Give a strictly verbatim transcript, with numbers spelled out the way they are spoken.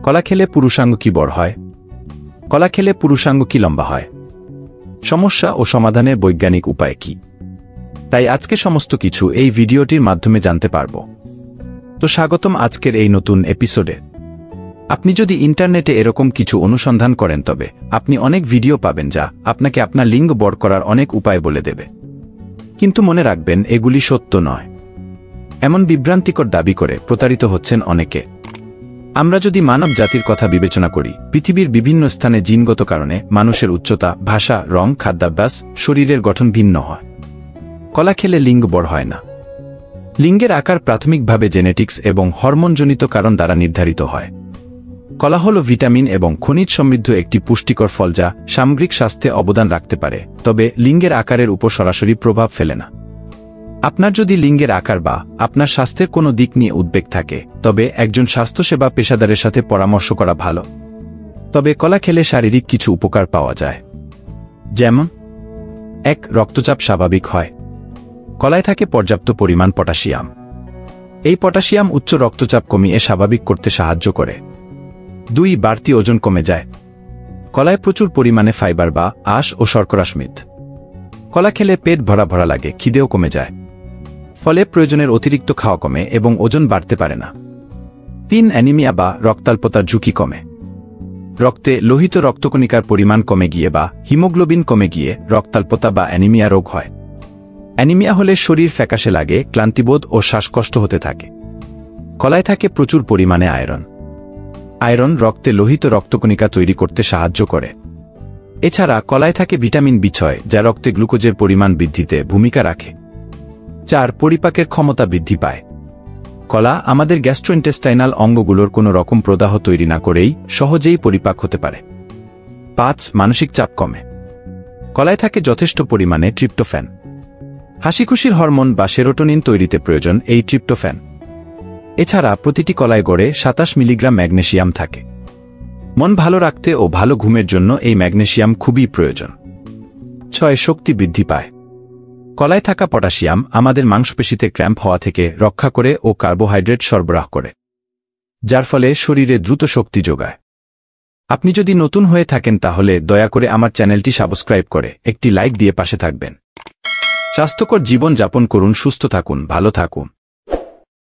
কলা খেলে পুরুষাঙ্গ কি বড় হয়? কলা খেলে পুরুষাঙ্গ কি লম্বা হয়? সমস্যা ও সমাধানের বৈজ্ঞানিক উপায় কি? তাই আজকে সমস্ত কিছু এই ভিডিওটির মাধ্যমে জানতে পারব। তো স্বাগতম আজকের এই নতুন এপিসোডে। আপনি যদি ইন্টারনেটে এরকম কিছু অনুসন্ধান করেন তবে আপনি অনেক ভিডিও পাবেন যা আপনাকে আপনার লিঙ্গ বড় করার অনেক উপায় বলে দেবে। কিন্তু মনে রাখবেন, এগুলি সত্য নয়। এমন বিভ্রান্তিকর দাবি করে প্রতারিত হচ্ছেন অনেকে। আমরা যদি মানব জাতির কথা বিবেচনা করি, পৃথিবীর বিভিন্ন স্থানে জিনগত কারণে মানুষের উচ্চতা, ভাষা, রং, খাদ্যাভ্যাস, শরীরের গঠন ভিন্ন হয়। কলা খেলে লিঙ্গ বড় হয় না। লিঙ্গের আকার প্রাথমিকভাবে জেনেটিক্স এবং হরমোনজনিত কারণ দ্বারা নির্ধারিত হয়। কলা হল ভিটামিন এবং খনিজ সমৃদ্ধ একটি পুষ্টিকর ফল যা সামগ্রিক স্বাস্থ্যে অবদান রাখতে পারে, তবে লিঙ্গের আকারের উপর সরাসরি প্রভাব ফেলে না। আপনার যদি লিঙ্গের আকার বা আপনার স্বাস্থ্যের কোনো দিক নিয়ে উদ্বেগ থাকে, তবে একজন স্বাস্থ্যসেবা পেশাদারের সাথে পরামর্শ করা ভালো। তবে কলা খেলে শারীরিক কিছু উপকার পাওয়া যায়। যেমন এক, রক্তচাপ স্বাভাবিক হয়। কলায় থাকে পর্যাপ্ত পরিমাণ পটাশিয়াম। এই পটাশিয়াম উচ্চ রক্তচাপ কমিয়ে স্বাভাবিক করতে সাহায্য করে। দুই, বাড়তি ওজন কমে যায়। কলায় প্রচুর পরিমাণে ফাইবার বা আঁশ ও শর্করা সমৃদ্ধ। কলা খেলে পেট ভরা ভরা লাগে, খিদেও কমে যায়। ফলে প্রয়োজনের অতিরিক্ত খাওয়া কমে এবং ওজন বাড়তে পারে না। তিন, অ্যানিমিয়া বা রক্তাল্পতার ঝুঁকি কমে। রক্তে লোহিত রক্তকণিকার পরিমাণ কমে গিয়ে বা হিমোগ্লোবিন কমে গিয়ে রক্তাল্পতা বা অ্যানিমিয়া রোগ হয়। অ্যানিমিয়া হলে শরীর ফ্যাকাশে লাগে, ক্লান্তিবোধ ও শ্বাসকষ্ট হতে থাকে। কলায় থাকে প্রচুর পরিমাণে আয়রন। আয়রন রক্তে লোহিত রক্তকণিকা তৈরি করতে সাহায্য করে। এছাড়া কলায় থাকে ভিটামিন বি ছয় যা রক্তে গ্লুকোজের পরিমাণ বৃদ্ধিতে ভূমিকা রাখে। চার, পরিপাকের ক্ষমতা বৃদ্ধি পায়। কলা আমাদের গ্যাস্ট্রোইন্টেস্টাইনাল অঙ্গগুলোর কোনো রকম প্রদাহ তৈরি না করেই সহজেই পরিপাক হতে পারে। পাঁচ, মানসিক চাপ কমে। কলায় থাকে যথেষ্ট পরিমাণে ট্রিপ্টোফ্যান। হাসিখুশির হরমোন বা সেরোটোনিন তৈরিতে প্রয়োজন এই ট্রিপ্টোফ্যান। এছাড়া প্রতিটি কলায় গড়ে সাতাশ মিলিগ্রাম ম্যাগনেসিয়াম থাকে। মন ভালো রাখতে ও ভালো ঘুমের জন্য এই ম্যাগনেসিয়াম খুবই প্রয়োজন। ছয়, শক্তি বৃদ্ধি পায়। কলায় থাকা পটাশিয়াম আমাদের মাংসপেশিতে ক্র্যাম্প হওয়া থেকে রক্ষা করে ও কার্বোহাইড্রেট সরবরাহ করে, যার ফলে শরীরে দ্রুত শক্তি যোগায়। আপনি যদি নতুন হয়ে থাকেন তাহলে দয়া করে আমার চ্যানেলটি সাবস্ক্রাইব করে একটি লাইক দিয়ে পাশে থাকবেন। স্বাস্থ্যকর জীবন যাপন করুন, সুস্থ থাকুন, ভালো থাকুন।